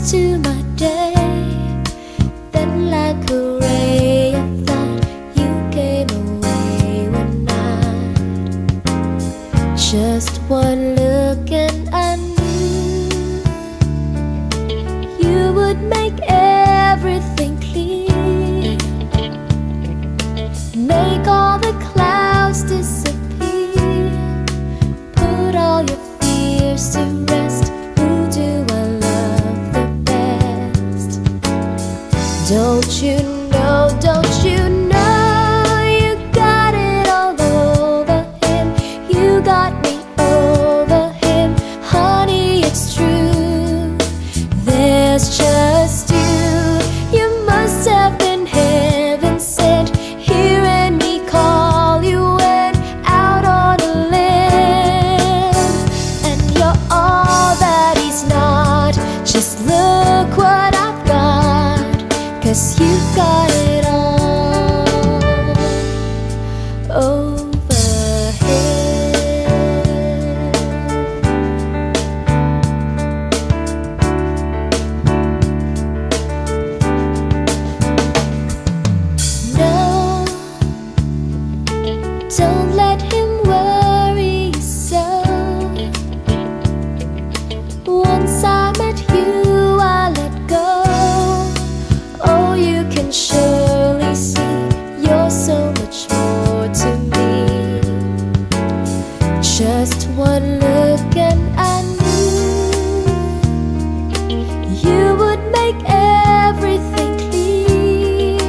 to my day. Then like a ray of light, you came away one night. Just one look and I knew you would make everything clear, make all the clouds disappear, put all your fears to rest. Who do I love the best? Don't you know, don't you know, you got it all over him. You got me over him, honey, it's true. There's just you, you must have been heaven sent. Hearing me call, you went out on a limb. And you're all that he's not, just look what I've got, 'cause you've got it all over him. No, don't let him worry you so. Once I met you, I let go. Oh, you can surely see you're so much more to me. Just one look and I knew you would make everything clear,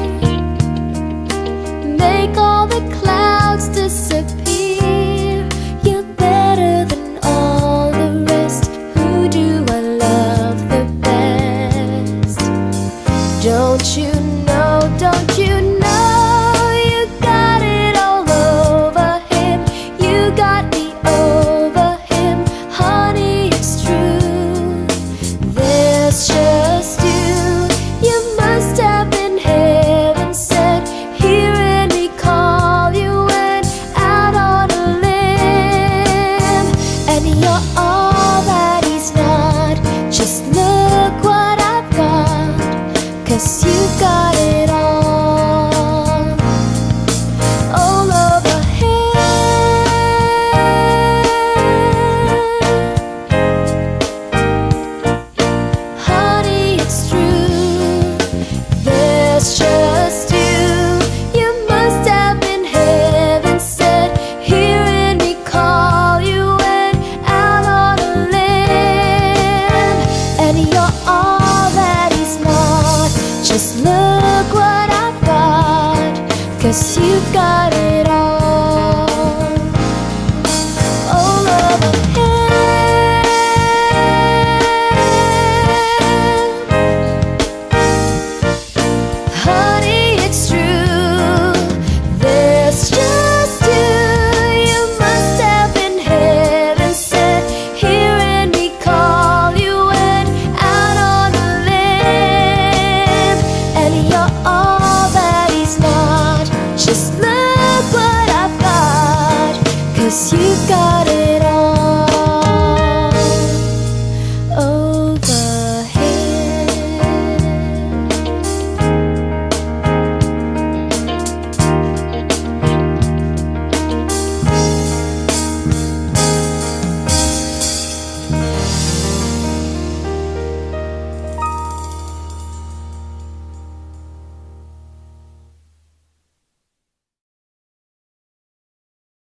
make all the clouds disappear. You're better than all the rest. Who do I love the best? Don't you know, don't you know, you got it all over him. You got me over him, honey, it's true. There's just you, you must have been heaven sent. Hearing me call, you went out on a limb. And you're all that he's not, just look what I've got, 'cause you've got it all over him. Honey, it's true. There's just you, you must have been heaven sent. Hearing me call, you went out on a limb. And you're all that he's not, just look what I've got, 'cause you've got it